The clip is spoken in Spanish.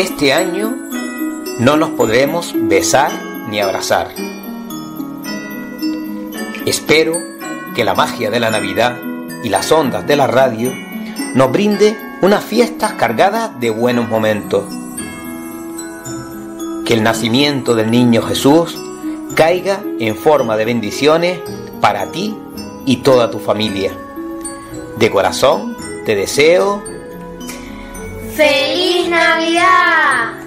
Este año no nos podremos besar ni abrazar. Espero que la magia de la Navidad y las ondas de la radio nos brinde unas fiestas cargadas de buenos momentos. Que el nacimiento del niño Jesús caiga en forma de bendiciones para ti y toda tu familia. De corazón te deseo ¡Feliz Navidad!